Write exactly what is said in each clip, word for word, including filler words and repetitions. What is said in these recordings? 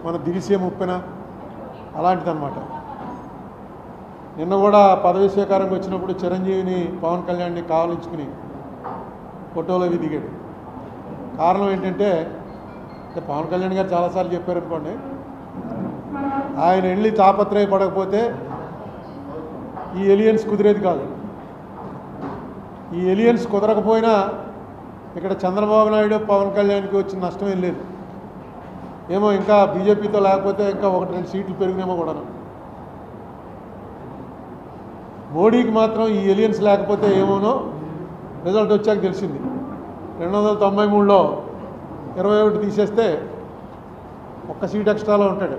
మన దివిసే ముప్పెన అలాంటిదన్నమాట. నిన్న కూడా పదవి స్వీకారంకి వచ్చినప్పుడు చిరంజీవిని పవన్ కళ్యాణ్ని కావలించుకుని ఫోటోలు అవి దిగాడు. కారణం ఏంటంటే పవన్ కళ్యాణ్ గారు చాలాసార్లు చెప్పారు అనుకోండి, ఆయన వెళ్ళి తాపత్రయపడకపోతే ఈ ఎలియన్స్ కుదిరేది కాదు. ఈ ఎలియన్స్ కుదరకపోయినా ఇక్కడ చంద్రబాబు నాయుడు పవన్ కళ్యాణ్కి వచ్చిన నష్టం ఏం లేదు. ఏమో ఇంకా బీజేపీతో లేకపోతే ఇంకా ఒకటి రెండు సీట్లు పెరిగినేమో కూడా. మోడీకి మాత్రం ఈ ఎలియన్స్ లేకపోతే ఏమోనో రిజల్ట్ వచ్చాక తెలిసింది. రెండు వందల తొంభై మూడులో ఇరవై ఒకటి తీసేస్తే ఒక్క సీట్ ఎక్స్ట్రాలో ఉంటాడు.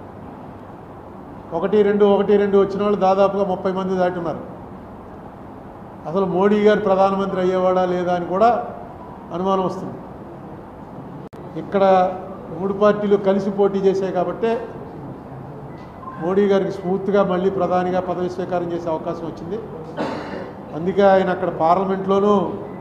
ఒకటి రెండు ఒకటి రెండు వచ్చిన వాళ్ళు దాదాపుగా ముప్పై మంది దాటున్నారు. అసలు మోడీ గారు ప్రధానమంత్రి అయ్యేవాడా లేదా అని కూడా అనుమానం వస్తుంది. ఇక్కడ మూడు పార్టీలు కలిసి పోటీ చేశాయి కాబట్టే మోడీ గారికి స్మూత్గా మళ్ళీ ప్రధానిగా పదవి స్వీకారం చేసే అవకాశం వచ్చింది. అందుకే ఆయన అక్కడ పార్లమెంట్లోనూ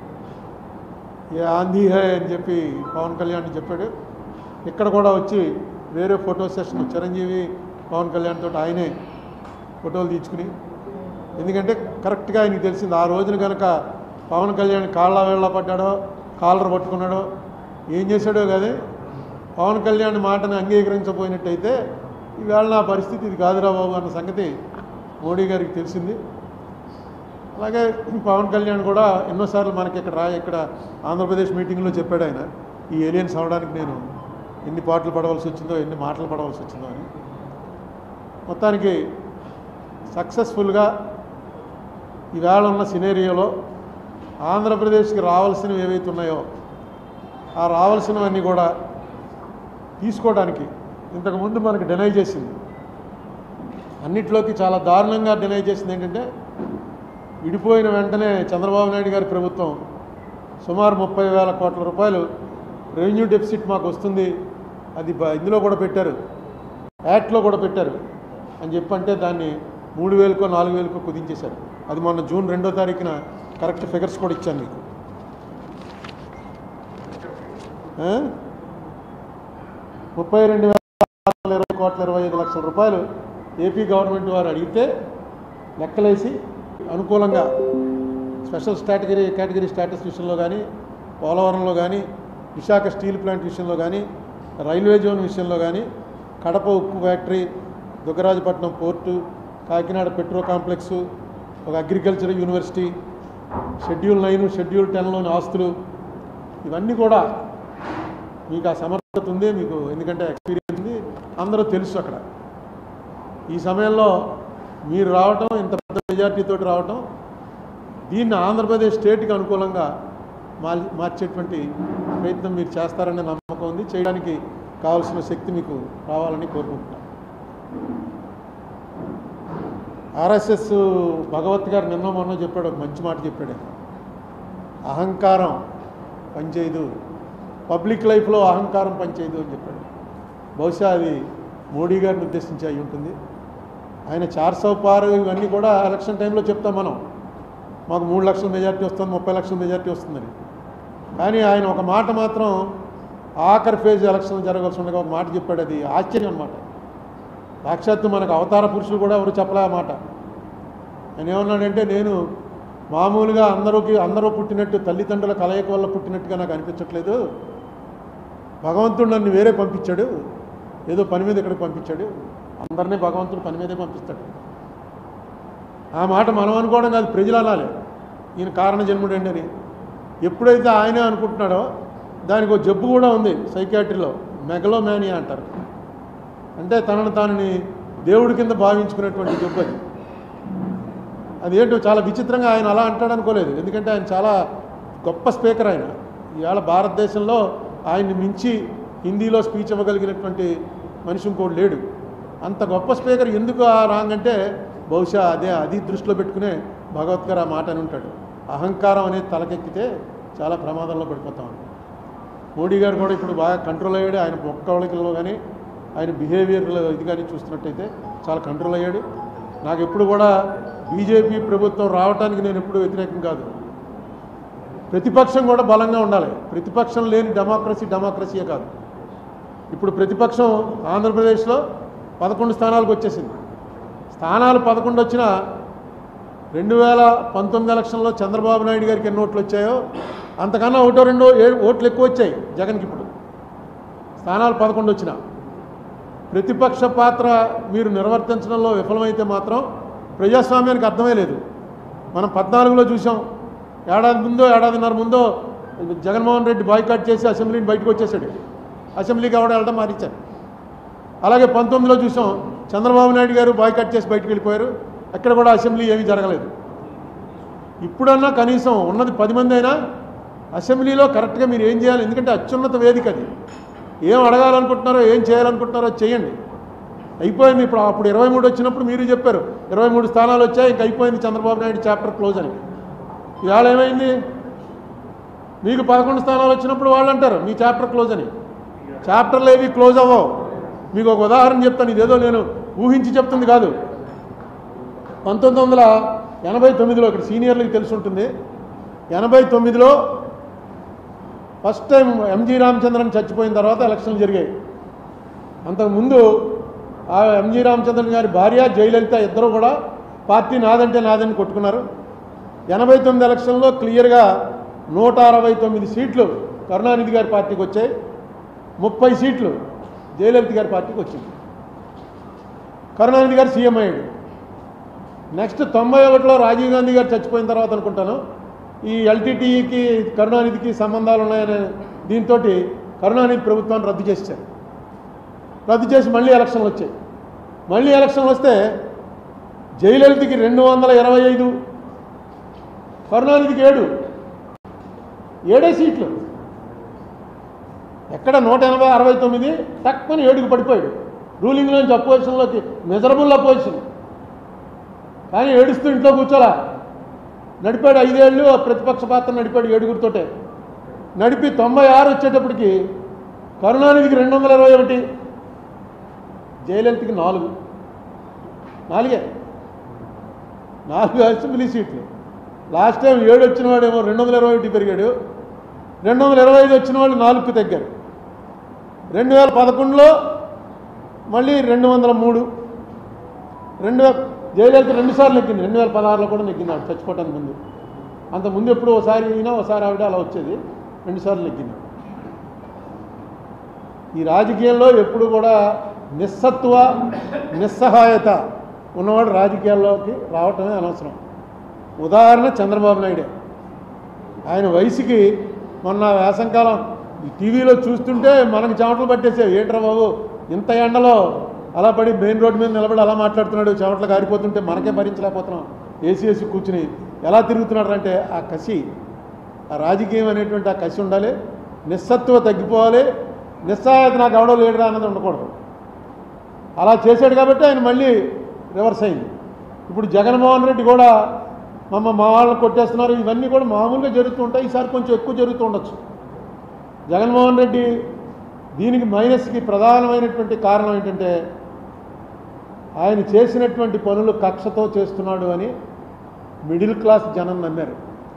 ఏ ఆంధీ హై అని చెప్పి పవన్ కళ్యాణ్ చెప్పాడు. ఇక్కడ కూడా వచ్చి వేరే ఫోటో సెషన్ చిరంజీవి పవన్ కళ్యాణ్ తోటి ఆయనే ఫోటోలు తీసుకుని, ఎందుకంటే కరెక్ట్గా ఆయనకి తెలిసింది ఆ రోజున కనుక పవన్ కళ్యాణ్ కాళ్ళ వేళ్ళ పడ్డాడో కాలర్ పట్టుకున్నాడో ఏం చేశాడో కానీ పవన్ కళ్యాణ్ మాటను అంగీకరించబోయినట్టయితే ఈవేళ నా పరిస్థితి ఇది కాదురా బాబు అన్న సంగతి మోడీ గారికి తెలిసింది. అలాగే పవన్ కళ్యాణ్ కూడా ఎన్నోసార్లు మనకి ఇక్కడ రా ఇక్కడ ఆంధ్రప్రదేశ్ మీటింగ్లో చెప్పాడు ఆయన, ఈ ఏలియన్స్ అవడానికి నేను ఎన్ని పాటలు పడవలసి వచ్చిందో ఎన్ని మాటలు పడవలసి వచ్చిందో అని. మొత్తానికి సక్సెస్ఫుల్గా ఈవేళ ఉన్న సినేరియోలో ఆంధ్రప్రదేశ్కి రావాల్సినవి ఏవైతే ఉన్నాయో ఆ రావాల్సినవన్నీ కూడా తీసుకోవడానికి ఇంతకుముందు మనకు డినై చేసింది. అన్నిట్లోకి చాలా దారుణంగా డినై చేసింది ఏంటంటే, విడిపోయిన వెంటనే చంద్రబాబు నాయుడు గారి ప్రభుత్వం సుమారు ముప్పై వేల కోట్ల రూపాయలు రెవెన్యూ డెఫిసిట్ మాకు వస్తుంది, అది ఇందులో కూడా పెట్టారు, యాక్ట్లో కూడా పెట్టారు అని చెప్పంటే దాన్ని మూడు వేలకో నాలుగు వేలకో కుదించేశారు. అది మొన్న జూన్ రెండో తారీఖున కరెక్ట్ ఫిగర్స్ కూడా ఇచ్చాను మీకు. ముప్పై రెండు వేల ఇరవై కోట్ల ఇరవై ఐదు లక్షల రూపాయలు ఏపీ గవర్నమెంట్ వారు అడిగితే లెక్కలేసి అనుకూలంగా స్పెషల్ స్టాటగిరీ కేటగిరీ స్టేటస్ విషయంలో కానీ, పోలవరంలో కానీ, విశాఖ స్టీల్ ప్లాంట్ విషయంలో కానీ, రైల్వే జోన్ విషయంలో కానీ, కడప ఉక్కు factory, Dugarajapatnam port, Kakinada petro complex, ఒక agriculture university, schedule nine schedule టెన్లోని ఆస్తులు, ఇవన్నీ కూడా మీకు ఆ సమర్థత ఉంది, మీకు ఎందుకంటే ఎక్స్పీరియన్స్ ఉంది, అందరూ తెలుసు. అక్కడ ఈ సమయంలో మీరు రావటం, ఇంత పెద్ద మెజార్టీతో రావటం, దీన్ని ఆంధ్రప్రదేశ్ స్టేట్కి అనుకూలంగా మార్ మార్చేటువంటి ప్రయత్నం మీరు చేస్తారనే నమ్మకం ఉంది. చేయడానికి కావాల్సిన శక్తి మీకు రావాలని కోరుకుంటున్నాను. ఆర్ఎస్ఎస్ భగవత్ గారు నిన్న మొన్న చెప్పాడు, ఒక మంచి మాట చెప్పాడు. అహంకారం పనిచేయదు, పబ్లిక్ లైఫ్లో అహంకారం పనిచేయదు అని చెప్పాడు. బహుశా అది మోడీ గారిని ఉద్దేశించి అయి ఉంటుంది. ఆయన చార్ సౌ పార్ ఇవన్నీ కూడా ఎలక్షన్ టైంలో చెప్తాం మనం, మాకు మూడు లక్షల మెజార్టీ వస్తుంది, ముప్పై లక్షల మెజార్టీ వస్తుందని. కానీ ఆయన ఒక మాట మాత్రం ఆఖరి ఫేజ్ ఎలక్షన్ జరగాల్సి ఉండగా ఒక మాట చెప్పాడు, అది ఆశ్చర్యం అన్నమాట. సాక్షాత్తు మనకు అవతార పురుషులు కూడా ఎవరు చెప్పలే ఆ మాట. ఆయన ఏమన్నాడంటే, నేను మామూలుగా అందరికి అందరూ పుట్టినట్టు తల్లిదండ్రుల కలయిక వల్ల పుట్టినట్టుగా నాకు అనిపించట్లేదు, భగవంతుడు నన్ను వేరే పంపించాడు, ఏదో పని మీద ఇక్కడికి పంపించాడు, అందరినీ భగవంతుడు పని మీదే పంపిస్తాడు. ఆ మాట మనం అనుకోవడం కాదు, ప్రజలు అనాలి ఈయన కారణ జన్ముడండి అని. ఎప్పుడైతే ఆయనే అనుకుంటున్నాడో దానికి ఒక జబ్బు కూడా ఉంది సైకాట్రీలో, మెగలోమానియా అంటారు. అంటే తనను తానని దేవుడి కింద భావించుకునేటువంటి జబ్బు అది. అదేంటో చాలా విచిత్రంగా ఆయన అలా అంటాడు అనుకోలేదు, ఎందుకంటే ఆయన చాలా గొప్ప స్పీకర్. ఆయన ఇవాళ భారతదేశంలో ఆయన్ని మించి హిందీలో స్పీచ్ ఇవ్వగలిగినటువంటి మనిషి ఇంకోటి లేడు. అంత గొప్ప స్పీకర్ ఎందుకు ఆ రాంగ్ అంటే బహుశా అదే అది దృష్టిలో పెట్టుకునే భగవత్ గారు ఆ మాట అని ఉంటాడు. అహంకారం అనేది తలకెక్కితే చాలా ప్రమాదంలో పడిపోతాం. మోడీ గారు కూడా ఇప్పుడు బాగా కంట్రోల్ అయ్యాడు. ఆయన ఒక్కళ్ళకిలో కానీ ఆయన బిహేవియర్లో ఇది కానీ చూస్తున్నట్టయితే చాలా కంట్రోల్ అయ్యాడు. నాకు ఎప్పుడు కూడా బీజేపీ ప్రభుత్వం రావడానికి నేను ఎప్పుడు వ్యతిరేకం కాదు. ప్రతిపక్షం కూడా బలంగా ఉండాలి. ప్రతిపక్షం లేని డెమోక్రసీ డెమోక్రసీయే కాదు. ఇప్పుడు ప్రతిపక్షం ఆంధ్రప్రదేశ్లో పదకొండు స్థానాలకు వచ్చేసింది. స్థానాలు పదకొండు వచ్చినా రెండు వేల పంతొమ్మిది ఎలక్షన్లో చంద్రబాబు నాయుడు గారికి ఎన్ని ఓట్లు వచ్చాయో అంతకన్నా ఒకటో రెండో ఏడు ఓట్లు ఎక్కువ వచ్చాయి జగన్కి. ఇప్పుడు స్థానాలు పదకొండు వచ్చినా ప్రతిపక్ష పాత్ర మీరు నిర్వర్తించడంలో విఫలమైతే మాత్రం ప్రజాస్వామ్యానికి అర్థమే లేదు. మనం పద్నాలుగులో చూసాం, ఏడాది ముందో ఏడాదిన్నర ముందో జగన్మోహన్ రెడ్డి బాయ్కాట్ చేసి అసెంబ్లీని బయటకు వచ్చేసాడు. అసెంబ్లీకి ఎవడ వెళ్ళడం మారించారు. అలాగే పంతొమ్మిదిలో చూసాం, చంద్రబాబు నాయుడు గారు బాయ్కాట్ చేసి బయటకు వెళ్ళిపోయారు. అక్కడ కూడా అసెంబ్లీ ఏమీ జరగలేదు. ఇప్పుడన్నా కనీసం ఉన్నది పది మంది అయినా అసెంబ్లీలో కరెక్ట్గా మీరు ఏం చేయాలి, ఎందుకంటే అత్యున్నత వేదిక అది. ఏం అడగాలనుకుంటున్నారో ఏం చేయాలనుకుంటున్నారో చేయండి. అయిపోయింది. ఇప్పుడు అప్పుడు ఇరవై మూడు వచ్చినప్పుడు మీరు చెప్పారు ఇరవై మూడు స్థానాలు వచ్చాయి, ఇంక అయిపోయింది చంద్రబాబు నాయుడు చాప్టర్ క్లోజ్ అని. ఇవాళ ఏమైంది? మీకు పదకొండు స్థానాలు వచ్చినప్పుడు వాళ్ళు అంటారు మీ చాప్టర్ క్లోజ్ అని. చాప్టర్లు ఏవి క్లోజ్ అవ్వవు. మీకు ఒక ఉదాహరణ చెప్తాను, ఇదేదో నేను ఊహించి చెప్తుంది కాదు. పంతొమ్మిది వందల ఎనభై తొమ్మిదిలో ఇక్కడ సీనియర్లకు తెలిసి ఉంటుంది, ఎనభై తొమ్మిదిలో ఫస్ట్ టైం ఎంజీ రామచంద్రన్ చచ్చిపోయిన తర్వాత ఎలక్షన్లు జరిగాయి. అంతకుముందు ఆ ఎంజీ రామచంద్రన్ గారి భార్య జయలలిత ఇద్దరు కూడా పార్టీ నాదంటే నాదని కొట్టుకున్నారు. ఎనభై తొమ్మిది ఎలక్షన్లో క్లియర్గా నూట అరవై తొమ్మిది సీట్లు కరుణానిధి గారి పార్టీకి వచ్చాయి, ముప్పై సీట్లు జయలలిత గారి పార్టీకి వచ్చింది. కరుణానిధి గారు సీఎం అయ్యాడు. నెక్స్ట్ తొంభై ఒకటిలో రాజీవ్ గాంధీ గారు చచ్చిపోయిన తర్వాత అనుకుంటాను ఈ ఎల్టీటీఈకి కరుణానిధికి సంబంధాలు ఉన్నాయనే దీంతో కరుణానిధి ప్రభుత్వాన్ని రద్దు చేశారు. రద్దు చేసి మళ్ళీ ఎలక్షన్లు వచ్చాయి. మళ్ళీ ఎలక్షన్లు వస్తే జయలలితకి రెండు వందల ఇరవై ఐదు కరుణానిధికి ఏడు ఏడే సీట్లు. ఎక్కడ నూట ఎనభై అరవై తొమ్మిది తక్కువని ఏడుకు పడిపోయాడు. రూలింగ్లోంచి అపోజిషన్లోకి మెజరబుల్ అపోజిషన్. కానీ ఏడుస్తూ ఇంట్లో కూర్చోలా, నడిపాడు. ఐదేళ్ళు ప్రతిపక్ష పాత్ర నడిపాడు ఏడుగురితోటే. నడిపి తొంభై ఆరు వచ్చేటప్పటికి కరుణానిధికి రెండు వందల ఇరవై ఒకటి జయలలితకి నాలుగు నాలుగే నాలుగు అసెంబ్లీ సీట్లు. లాస్ట్ టైం ఏడు వచ్చిన వాడేమో రెండు వందల ఇరవై ఒకటి పెరిగాడు, రెండు వందల ఇరవై ఐదు వచ్చిన వాళ్ళు నాలుగుకి తగ్గారు. రెండు వేల పదకొండులో మళ్ళీ రెండు వందల మూడు రెండు వేల జయలలిత రెండుసార్లు నెగ్గింది. రెండు వేల పదహారులో కూడా నెగ్గింది ఆవిడ చచ్చిపోవటానికి ముందు. అంతకుముందు ఎప్పుడు ఒకసారి అయినా ఒకసారి ఆవిడ అలా వచ్చేది, రెండుసార్లు నెగ్గింది. ఈ రాజకీయాల్లో ఎప్పుడు కూడా నిస్సత్వ నిస్సహాయత ఉన్నవాడు రాజకీయాల్లోకి రావటమే అనవసరం. ఉదాహరణ చంద్రబాబు నాయుడే. ఆయన వయసుకి మొన్న వేసంకాలం ఈ టీవీలో చూస్తుంటే మనకు చెమటలు పట్టేసావు. ఏంట్రా బాబు ఇంత ఎండలో అలా పడి మెయిన్ రోడ్డు మీద నిలబడి అలా మాట్లాడుతున్నాడు, చెమటలు కారిపోతుంటే మనకే భరించలేకపోతున్నాం. ఏసీ ఏసీ కూర్చుని ఎలా తిరుగుతున్నాడు అంటే ఆ కసి, ఆ రాజకీయం అనేటువంటి ఆ కసి ఉండాలి. నిస్సత్వ తగ్గిపోవాలి. నిస్సహాయత నాకు ఎవడో లేడురా అన్నది ఉండకూడదు. అలా చేశాడు కాబట్టి ఆయన మళ్ళీ రివర్స్ అయింది. ఇప్పుడు జగన్మోహన్ రెడ్డి కూడా మమ్మ మా వాళ్ళని కొట్టేస్తున్నారు, ఇవన్నీ కూడా మామూలుగా జరుగుతూ ఉంటాయి. ఈసారి కొంచెం ఎక్కువ జరుగుతూ ఉండొచ్చు. జగన్మోహన్ రెడ్డి దీనికి మైనస్కి ప్రధానమైనటువంటి కారణం ఏంటంటే ఆయన చేసినటువంటి పనులు కక్షతో చేస్తున్నాడు అని మిడిల్ క్లాస్ జనం నమ్మారు.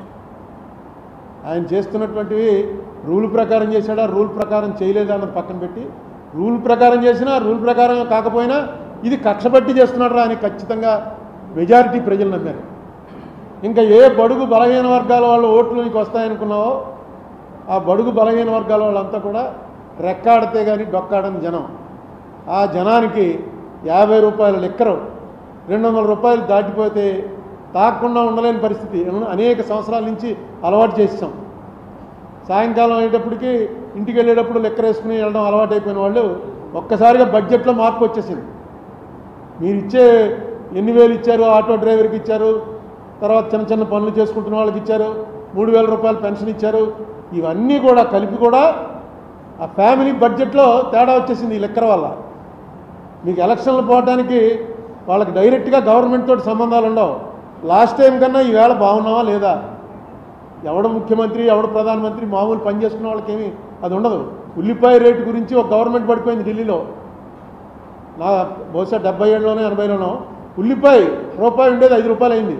ఆయన చేస్తున్నటువంటివి రూల్ ప్రకారం చేశాడా, రూల్ ప్రకారం చేయలేదా అన్నది పక్కన పెట్టి, రూల్ ప్రకారం చేసినా రూల్ ప్రకారం కాకపోయినా ఇది కక్ష పట్టి చేస్తున్నాడు అని ఖచ్చితంగా మెజారిటీ ప్రజలు నమ్మారు. ఇంకా ఏ బడుగు బలహీన వర్గాల వాళ్ళ ఓట్లు నీకు వస్తాయనుకున్నావో ఆ బడుగు బలహీన వర్గాల వాళ్ళంతా కూడా రెక్కాడితే కానీ డొక్కాడని జనం. ఆ జనానికి యాభై రూపాయల లెక్కరు రెండు వందల రూపాయలు దాటిపోతే తాకుండా ఉండలేని పరిస్థితి అనేక సంవత్సరాల నుంచి అలవాటు చేసాం. సాయంకాలం అయ్యేటప్పటికి ఇంటికి వెళ్ళేటప్పుడు లెక్కర వేసుకుని వెళ్ళడం అలవాటు అయిపోయిన వాళ్ళు ఒక్కసారిగా బడ్జెట్లో మార్పు వచ్చేసింది. మీరు ఇచ్చే ఎన్ని వేలు ఇచ్చారు, ఆటో డ్రైవర్కి ఇచ్చారు, తర్వాత చిన్న చిన్న పనులు చేసుకుంటున్న వాళ్ళకి ఇచ్చారు, మూడు వేల రూపాయలు పెన్షన్ ఇచ్చారు, ఇవన్నీ కూడా కలిపి కూడా ఆ ఫ్యామిలీ బడ్జెట్లో తేడా వచ్చేసింది ఈ లెక్కర వల్ల. మీకు ఎలక్షన్లు పోవడానికి వాళ్ళకి డైరెక్ట్గా గవర్నమెంట్ తోటి సంబంధాలు ఉండవు. లాస్ట్ టైం కన్నా ఈవేళ బాగున్నావా లేదా, ఎవడు ముఖ్యమంత్రి ఎవడు ప్రధానమంత్రి మామూలు పని చేసుకున్న వాళ్ళకి ఏమీ అది ఉండదు. ఉల్లిపాయ రేటు గురించి ఒక గవర్నమెంట్ పడిపోయింది ఢిల్లీలో, నా బహుశా డెబ్బై ఏడులోనో ఎనభైలోనో ఉల్లిపాయ రూపాయి ఉండేది ఐదు రూపాయలు అయింది.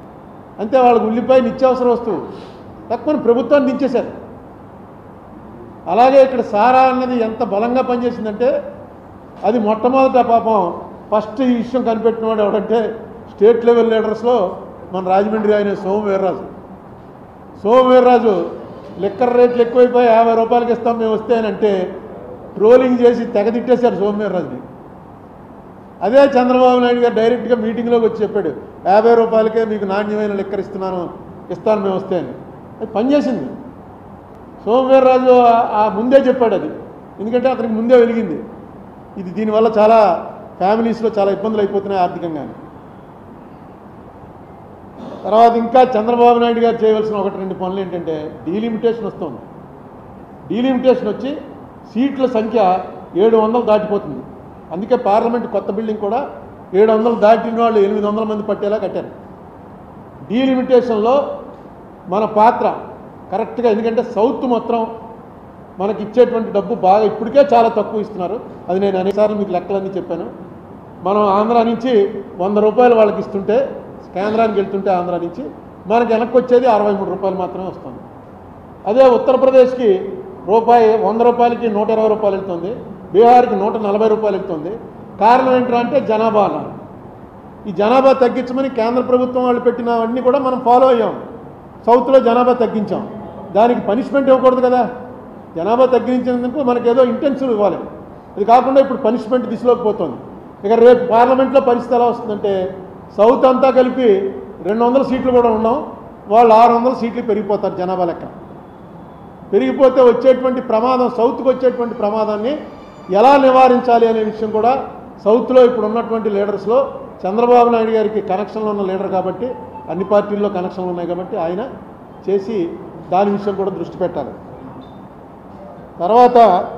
అంతే వాళ్ళకి ఉల్లిపాయ నిత్యావసర వస్తువు తక్కువని ప్రభుత్వాన్ని దించేశారు. అలాగే ఇక్కడ సారా అన్నది ఎంత బలంగా పనిచేసిందంటే అది మొట్టమొదట పాపం ఫస్ట్ ఈ విషయం కనిపెట్టినవాడు ఎవడంటే స్టేట్ లెవెల్ లీడర్స్లో మన రాజమండ్రి ఆయన సోము వీర్రాజు సోము వీర్రాజు లిక్కర్ రేట్లు ఎక్కువైపోయి యాభై రూపాయలకి ఇస్తాం మేము వస్తేనంటే ట్రోలింగ్ చేసి తెగ తిట్టేశారు సోము వీర్రాజుని. అదే చంద్రబాబు నాయుడు గారు డైరెక్ట్గా మీటింగ్లోకి వచ్చి చెప్పాడు యాభై రూపాయలకే మీకు నాణ్యమైన లిక్కర్ ఇస్తున్నాను ఇస్తాను మేము వస్తే అని. అది పనిచేసింది. సోము వీర్రాజు ఆ ముందే చెప్పాడు అది, ఎందుకంటే అతనికి ముందే వెలిగింది ఇది దీనివల్ల చాలా ఫ్యామిలీస్లో చాలా ఇబ్బందులు అయిపోతున్నాయి ఆర్థికంగా. తర్వాత ఇంకా చంద్రబాబు నాయుడు గారు చేయవలసిన ఒకటి రెండు పనులు ఏంటంటే డీలిమిటేషన్ వస్తుంది. డీలిమిటేషన్ వచ్చి సీట్ల సంఖ్య ఏడు వందలు దాటిపోతుంది. అందుకే పార్లమెంట్ కొత్త బిల్డింగ్ కూడా ఏడు వందలు దాటిన వాళ్ళు ఎనిమిది వందల మంది పట్టేలా కట్టారు. డీలిమిటేషన్లో మన పాత్ర కరెక్ట్గా, ఎందుకంటే సౌత్ మొత్తం మనకి ఇచ్చేటువంటి డబ్బు బాగా ఇప్పటికే చాలా తక్కువ ఇస్తున్నారు. అది నేను అనేకసార్లు మీకు లెక్కలన్నీ చెప్పాను. మనం ఆంధ్ర నుంచి వంద రూపాయలు వాళ్ళకి ఇస్తుంటే కేంద్రానికి వెళ్తుంటే ఆంధ్ర నుంచి మనకి వెనక్కి వచ్చేది అరవై మూడు రూపాయలు మాత్రమే వస్తుంది. అదే ఉత్తరప్రదేశ్కి రూపాయి వంద రూపాయలకి నూట ఇరవై రూపాయలు వెళ్తుంది, బీహార్కి నూట నలభై రూపాయలు వెళ్తుంది. కారణం ఏంటంటే జనాభా అన్నారు. ఈ జనాభా తగ్గించమని కేంద్ర ప్రభుత్వం వాళ్ళు పెట్టినవన్నీ కూడా మనం ఫాలో అయ్యాం. సౌత్లో జనాభా తగ్గించాం, దానికి పనిష్మెంట్ ఇవ్వకూడదు కదా. జనాభా తగ్గించినందుకు మనకి ఏదో ఇంటెన్సివ్ ఇవ్వాలి. అది కాకుండా ఇప్పుడు పనిష్మెంట్ దిశలోకి పోతుంది. ఇక రేపు పార్లమెంట్లో పరిస్థితి ఎలా వస్తుందంటే సౌత్ అంతా కలిపి రెండు వందల సీట్లు కూడా ఉన్నాం, వాళ్ళు ఆరు వందల సీట్లు పెరిగిపోతారు జనాభా లెక్క. పెరిగిపోతే వచ్చేటువంటి ప్రమాదం, సౌత్కి వచ్చేటువంటి ప్రమాదాన్ని ఎలా నివారించాలి అనే విషయం కూడా సౌత్లో ఇప్పుడు ఉన్నటువంటి లీడర్స్లో చంద్రబాబు నాయుడు గారికి కనెక్షన్లో ఉన్న లీడర్ కాబట్టి, అన్ని పార్టీల్లో కనెక్షన్లు ఉన్నాయి కాబట్టి ఆయన చేసి దాని విషయం కూడా దృష్టి పెట్టాలి. తర్వాత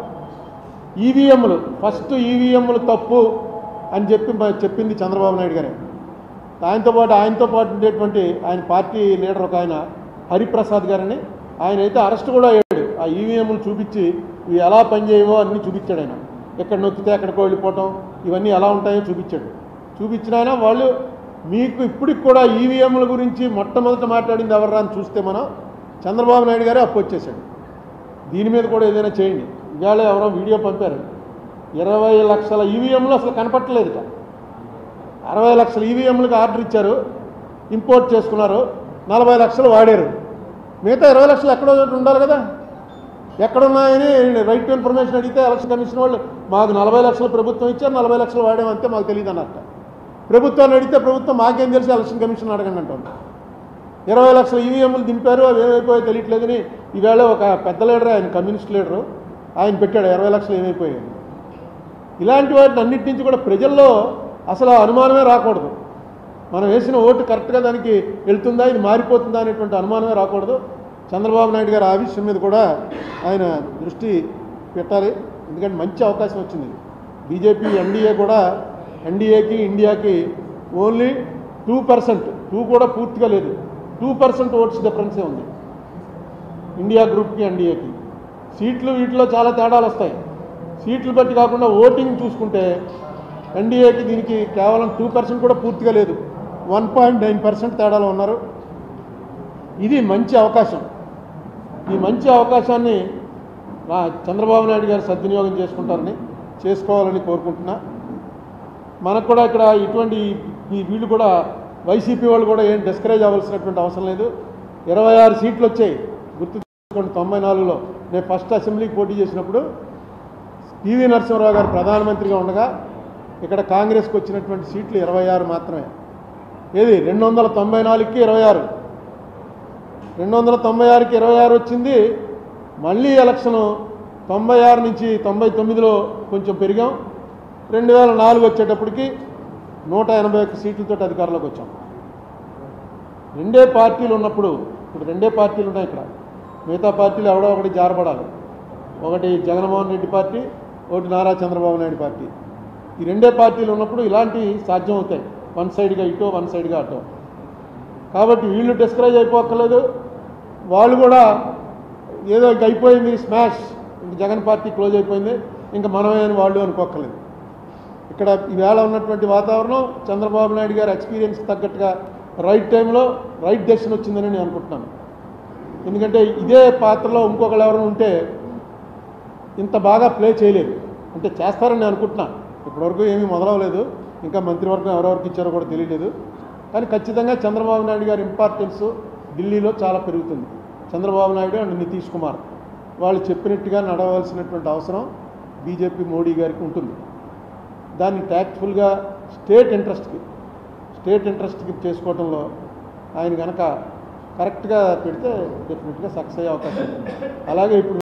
ఈవీఎంలు, ఫస్ట్ ఈవీఎంలు తప్పు అని చెప్పి చెప్పింది చంద్రబాబు నాయుడు గారే. ఆయనతో పాటు ఆయనతో పాటు ఉండేటువంటి ఆయన పార్టీ లీడర్ ఒక ఆయన హరిప్రసాద్ గారని, ఆయన అయితే అరెస్ట్ కూడా అయ్యాడు. ఆ ఈవీఎంలు చూపించి ఇవి ఎలా పనిచేయవో అన్నీ చూపించాడు ఆయన. ఎక్కడ నొక్కితే ఎక్కడికో వెళ్ళిపోవటం ఇవన్నీ ఎలా ఉంటాయో చూపించాడు. చూపించిన ఆయన వాళ్ళు మీకు ఇప్పటికి కూడా ఈవీఎంల గురించి మొట్టమొదట మాట్లాడింది ఎవర్రా అని చూస్తే మనం చంద్రబాబు నాయుడు గారే అప్పు వచ్చేసాడు. దీని మీద కూడా ఏదైనా చేయండి. ఇవాళ ఎవరో వీడియో పంపారు, ఇరవై లక్షల ఈవీఎంలు అసలు కనపట్టలేదుట. అరవై లక్షల ఈవీఎంలకు ఆర్డర్ ఇచ్చారు, ఇంపోర్ట్ చేసుకున్నారు, నలభై లక్షలు వాడారు. మిగతా ఇరవై లక్షలు ఎక్కడో ఉండాలి కదా. ఎక్కడున్నాయని రైట్ టు ఇన్ఫర్మేషన్ అడిగితే ఎలక్షన్ కమిషన్ వాళ్ళు మాకు నలభై లక్షలు ప్రభుత్వం ఇచ్చారు, నలభై లక్షలు వాడామంతే మాకు తెలియదు అన్నట్ట. ప్రభుత్వాన్ని అడిగితే ప్రభుత్వం మాకేం తెలిసి ఎలక్షన్ కమిషన్ అడగండి అంటుంది. ఇరవై లక్షల ఈవీఎంలు దింపారు, అవి ఏమైపోయాయో తెలియట్లేదని ఈవేళ ఒక పెద్ద లీడర్, ఆయన కమ్యూనిస్ట్ లీడరు, ఆయన పెట్టాడు ఇరవై లక్షలు ఏమైపోయాయి. ఇలాంటి వాటిని అన్నిటి నుంచి కూడా ప్రజల్లో అసలు అనుమానమే రాకూడదు. మనం వేసిన ఓటు కరెక్ట్గా దానికి వెళ్తుందా, ఇది మారిపోతుందా అనేటువంటి అనుమానమే రాకూడదు. చంద్రబాబు నాయుడు గారు ఆ విషయం మీద కూడా ఆయన దృష్టి పెట్టాలి. ఎందుకంటే మంచి అవకాశం వచ్చింది. బీజేపీ ఎన్డీఏ కూడా ఎన్డీఏకి ఇండియాకి ఓన్లీ టూ పర్సెంట్ టూ కూడా పూర్తిగా లేదు, టూ పర్సెంట్ ఓట్స్ డిఫరెన్సే ఉంది ఇండియా గ్రూప్కి ఎన్డీఏకి. సీట్లు వీటిలో చాలా తేడాలు వస్తాయి. సీట్లు బట్టి కాకుండా ఓటింగ్ చూసుకుంటే ఎన్డీఏకి దీనికి కేవలం టూ పర్సెంట్ కూడా పూర్తిగా లేదు, వన్ పాయింట్ నైన్ పర్సెంట్ తేడాలో ఉన్నారు. ఇది మంచి అవకాశం. ఈ మంచి అవకాశాన్ని చంద్రబాబు నాయుడు గారు సద్వినియోగం చేసుకుంటారని చేసుకోవాలని కోరుకుంటున్నా. మనకు కూడా ఇక్కడ ఇటువంటి ఈ వీళ్ళు కూడా వైసీపీ వాళ్ళు కూడా ఏం డిస్కరేజ్ అవ్వాల్సినటువంటి అవసరం లేదు. ఇరవై ఆరు సీట్లు వచ్చాయి గుర్తు. తొంభై నాలుగులో నేను ఫస్ట్ అసెంబ్లీకి పోటీ చేసినప్పుడు పివి నరసింహారావు గారు ప్రధానమంత్రిగా ఉండగా ఇక్కడ కాంగ్రెస్కి వచ్చినటువంటి సీట్లు ఇరవై ఆరు మాత్రమే. ఏది రెండు వందల తొంభై నాలుగుకి ఇరవై ఆరు రెండు వందల తొంభై ఆరుకి ఇరవై ఆరు వచ్చింది. మళ్ళీ ఎలక్షను తొంభై ఆరు నుంచి తొంభై తొమ్మిదిలో కొంచెం పెరిగాం. రెండు వేల నాలుగు వచ్చేటప్పటికి నూట ఎనభై ఒక్క సీట్లతో అధికారంలోకి వచ్చాం. రెండే పార్టీలు ఉన్నప్పుడు, ఇప్పుడు రెండే పార్టీలు ఉన్నాయి ఇక్కడ, మిగతా పార్టీలు ఎవడో ఒకటి జారపడాలి. ఒకటి జగన్మోహన్ రెడ్డి పార్టీ, ఒకటి నారా చంద్రబాబు నాయుడు పార్టీ. ఈ రెండే పార్టీలు ఉన్నప్పుడు ఇలాంటివి సాధ్యం అవుతాయి, వన్ సైడ్గా ఇటో వన్ సైడ్గా అటో. కాబట్టి వీళ్ళు డిస్కరేజ్ అయిపోక్కర్లేదు, వాళ్ళు కూడా ఏదో ఇంక అయిపోయింది స్మాష్, ఇంక జగన్ పార్టీ క్లోజ్ అయిపోయింది, ఇంకా మనమే అని వాళ్ళు అనుకోక్కర్లేదు. ఇక్కడ ఈవేళ ఉన్నటువంటి వాతావరణం చంద్రబాబు నాయుడు గారి ఎక్స్పీరియన్స్ తగ్గట్టుగా రైట్ టైంలో రైట్ డెసిషన్ వచ్చిందని నేను అనుకుంటున్నాను. ఎందుకంటే ఇదే పాత్రలో ఇంకొకరు ఎవరైనా ఉంటే ఇంత బాగా ప్లే చేయలేదు. అంటే చేస్తారని నేను అనుకుంటున్నాను. ఇప్పటివరకు ఏమీ మొదలవలేదు, ఇంకా మంత్రివర్గం ఎవరెవరికి ఇచ్చారో కూడా తెలియలేదు. కానీ ఖచ్చితంగా చంద్రబాబు నాయుడు గారి ఇంపార్టెన్స్ ఢిల్లీలో చాలా పెరుగుతుంది. చంద్రబాబు నాయుడు అండ్ నితీష్ కుమార్ వాళ్ళు చెప్పినట్టుగా నడవలసినటువంటి అవసరం బీజేపీ మోడీ గారికి ఉంటుంది. దాన్ని ట్యాక్ట్ఫుల్గా స్టేట్ ఇంట్రెస్ట్కి స్టేట్ ఇంట్రెస్ట్కి చేసుకోవడంలో ఆయన కనుక కరెక్ట్గా పెడితే డెఫినెట్గా సక్సెస్ అయ్యే అవకాశం ఉంది. అలాగే ఇప్పుడు